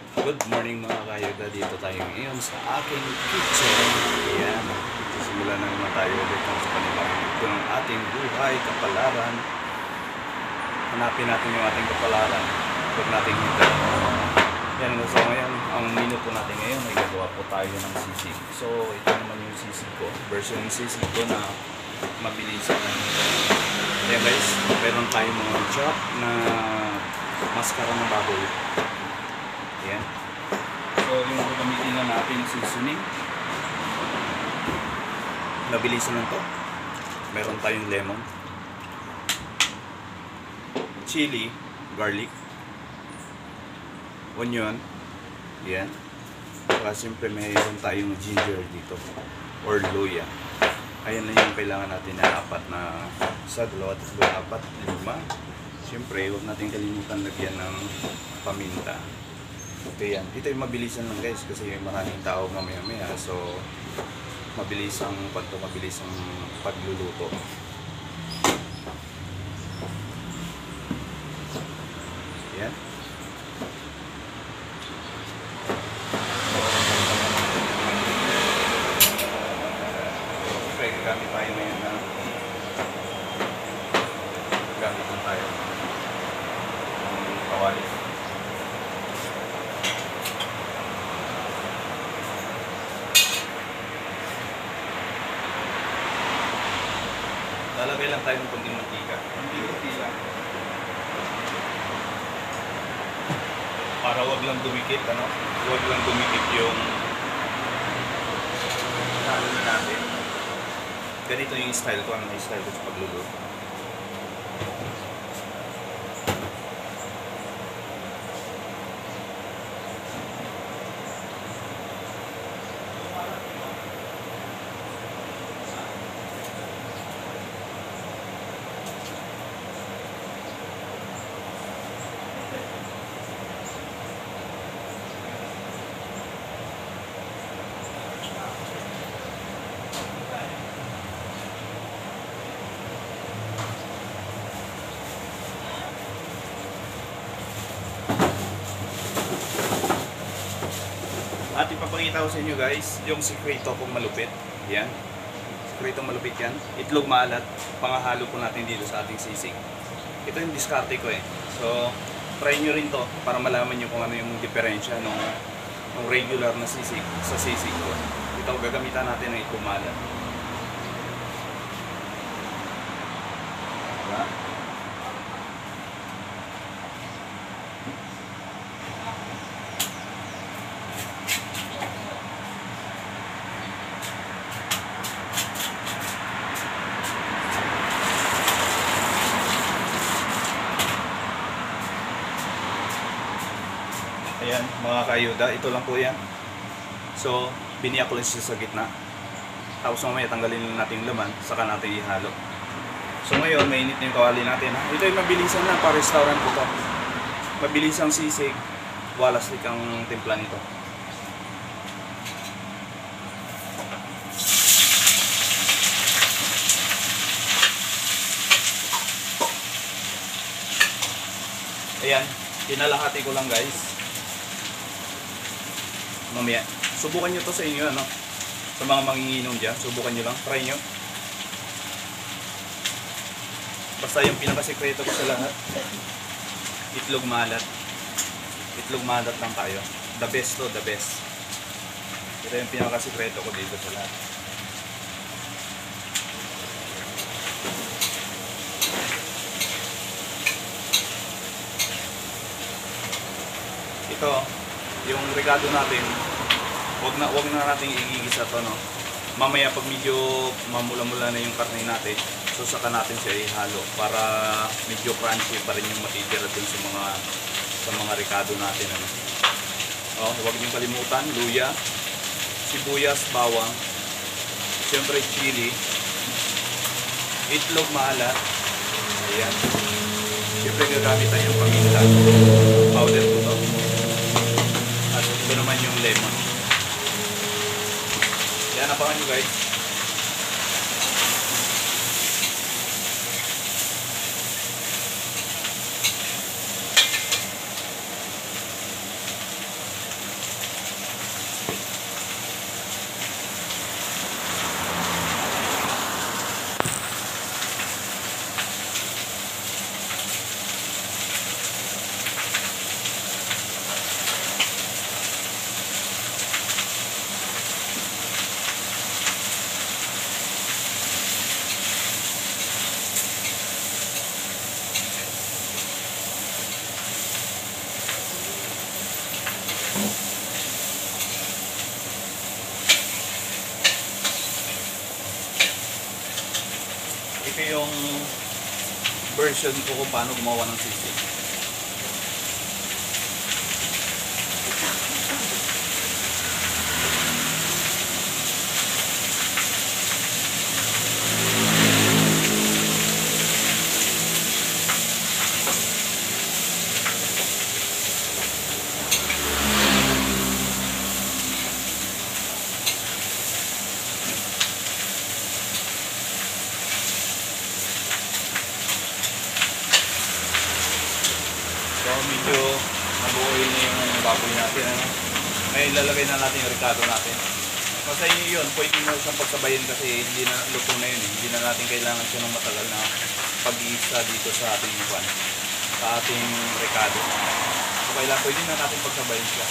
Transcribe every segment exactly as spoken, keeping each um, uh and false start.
Good morning mga kayuda, dito tayo ngayon sa aking kitchen. Ayan, sisimula na naman tayo ulit sa panibang ito ng ating buhay, kapalaran. Hanapin natin yung ating kapalaran. Huwag natin hintayin. Yan, so ngayon, ang menu po natin ngayon ay gagawa po tayo ng sisig. So ito naman yung sisig ko, version ng sisig ko na mabilis. Ayan guys, meron tayong mga chop na maskara ng baboy. Ayan. So yung gagamitin na natin seasoning, mabilisan lang to. Meron tayong lemon, chili, garlic, onion. Ayan. Saka siyempre mayroon tayong ginger dito or luya. Ayan na yung kailangan natin na apat na sa dalawa, tatlo, apat, lima. Siyempre huwag natin kalimutan lagyan ng paminta. Okay, yan. Dito yung mabilisan lang guys kasi yung maraming tao mamaya-maya. So, mabilis ang pagto, mabilis ang pagluluto. Yan. Okay, gamit tayo na yan na gamit lang tayo ng kawali. Lalagay lang tayo ng konting mantika. Konti-konti lang. Para wag lang dumikit, ano? Wag lang dumikit yung halo na natin. Ganito yung style ko. Ano yung style ko sa pagluluto? At ipapakita ko sa inyo guys, yung sikreto kung malupit. Yan. Sikreto malupit yan. Itlog maalat. Pangahalo po natin dito sa ating sisig. Ito yung diskarte ko eh. So, try nyo rin to para malaman nyo kung ano yung diferensya ng, ng regular na sisig sa sisig ko. Ito, gagamitan natin ng itlog maalat. Diba? Ayan, mga kayuda, ito lang po yan. So, biniyak ko lang siya sa gitna. Tapos mamaya tanggalin lang natin yung laman, saka natin ihalo. So ngayon, mainit na yung kawali natin. Ha? Ito yung mabilisan na, pa restaurant ko to. Mabilisang sisig, walas lik ang timpla nito. Ayan, kinalahati ko lang guys. Mamaya, subukan nyo to sa inyo, ano? Sa mga manginginom dyan, subukan nyo lang, try nyo. Basta yung pinakasikreto ko sa lahat, itlog malat. Itlog malat lang tayo. The best to, the best. Ito yung pinakasikreto ko dito sa lahat. Ito, yung regado natin, wag na wag na nating igigisa to, no. Mamaya pag medyo mamula-mula na yung karne natin, so saka natin siya ihalo para medyo crunchy pa rin yung matitira dun sa mga sa mga regado natin, ano. Oh, wag niyo kalimutan luya, sibuyas, bawang, siyempre chili, itlog maalat. Ayan. Siyempre gagamit tayo yung paminta. Powder ko to. At ito naman yung lemon. Yan, abangan nyo guys. Ito yung version ko kung paano gumawa ng SiSig. So medyo mag-oil na yung baboy natin. Ano? Ngayon ilalagay na natin yung ricado natin. Kasi yun, pwede mo siyang pagsabayin kasi hindi na luto na yun. Eh. Hindi na natin kailangan siya ng matagal na pag-iisa dito sa ating pan, sa ating ricado. So kailangan pwede na natin pagsabayin siya.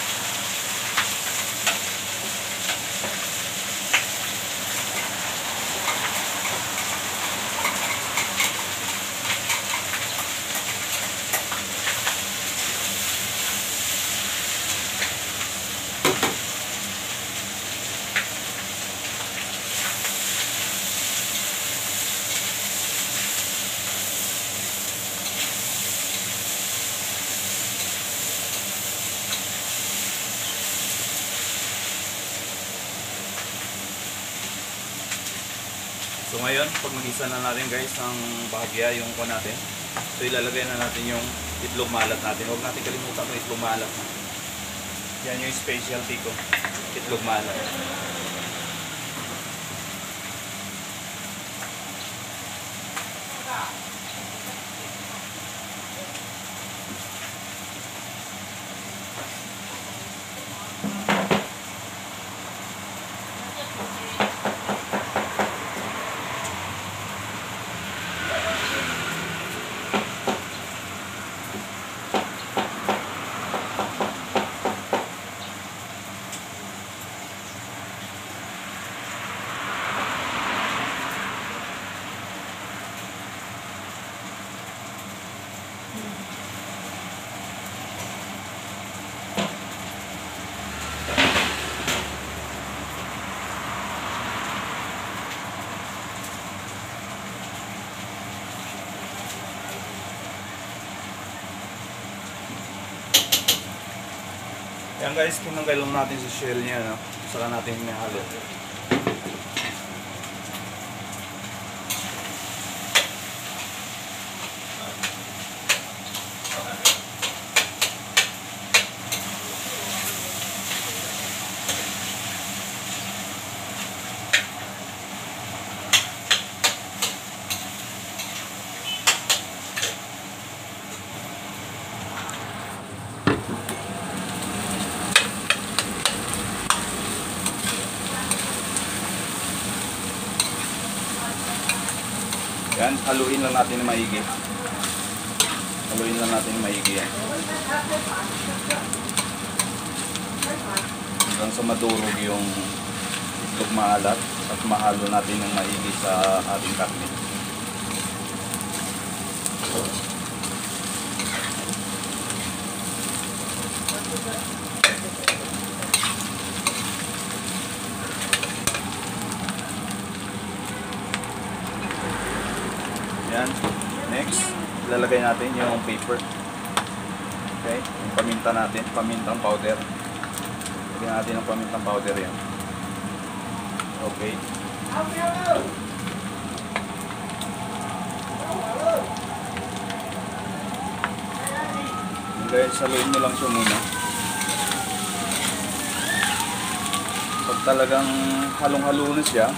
So ngayon, pag mag-isa na natin guys ang bahagya yung ko natin. So ilalagay na natin yung itlog maalat natin. Huwag natin kalimutan yung itlog maalat. Yan yung specialty ko, itlog maalat. Yan guys, tinanggal lang natin sa shell niya, no? Saka natin hinahalo. Yan, haluin lang natin na maigi. Haluin lang natin na maigi yan. Hanggang sa madurog yung itlog maalat at mahalo natin ng maigi sa ating karne. Yan. Next, ilalagay natin yung paper. Okay, yung paminta natin, pamintang powder. Lagyan natin ng pamintang powder yan. Okay. Guys, saluin nyo lang siya muna. Pag talagang halong-halo na siya,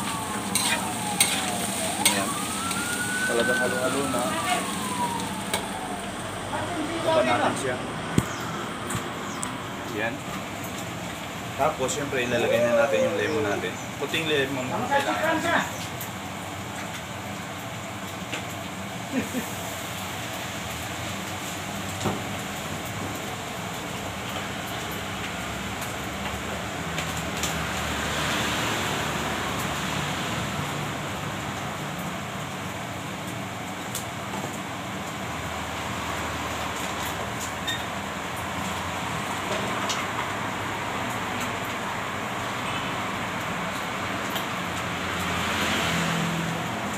talagang halo-halo na, baba natin siya. Yan. Tapos syempre ilalagay na natin yung lemon natin. Puting lemon na kailangan natin.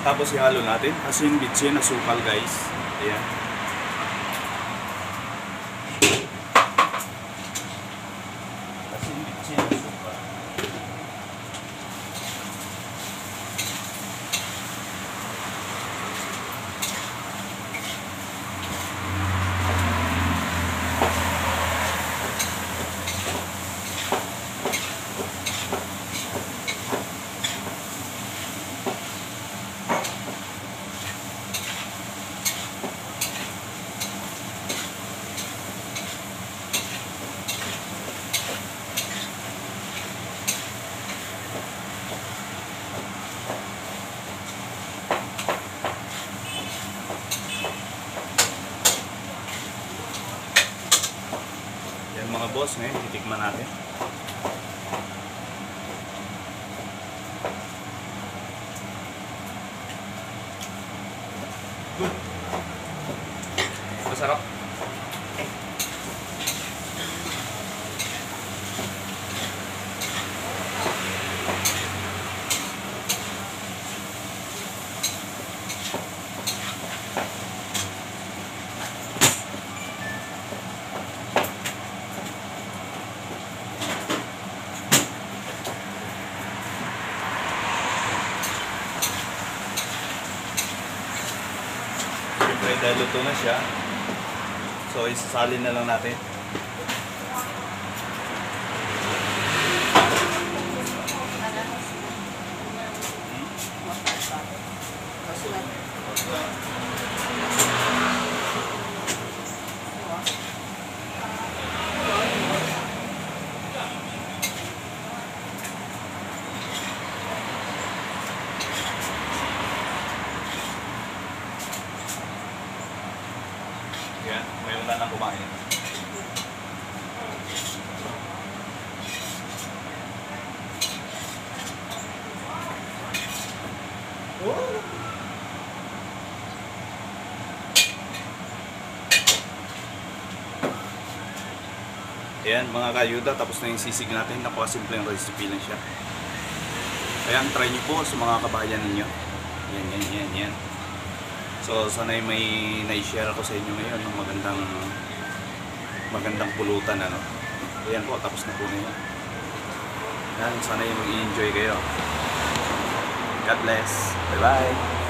Tapos ihalo natin. Asin, bitsin, asukal guys. Ayan. Asin, bitsin, asukal. Yan mga boss, ngayon titikman natin. Good. Masarap. Siyempre dahil luto na siya, so isasalin na lang natin. Yan, may wala nang kumain. Oh. Ayan mga kayuda, tapos na yung sisig natin. Napakasimple yung recipe lang siya. Ayan, try nyo po sa mga kabayan ninyo. Yan, yan, yan, yan. So sana'y may na-share ako sa inyo ngayon ng magandang magandang pulutan, ano. Ayan po, tapos na po na yan. Yan, sana'y mag-i-enjoy kayo. God bless. Bye bye.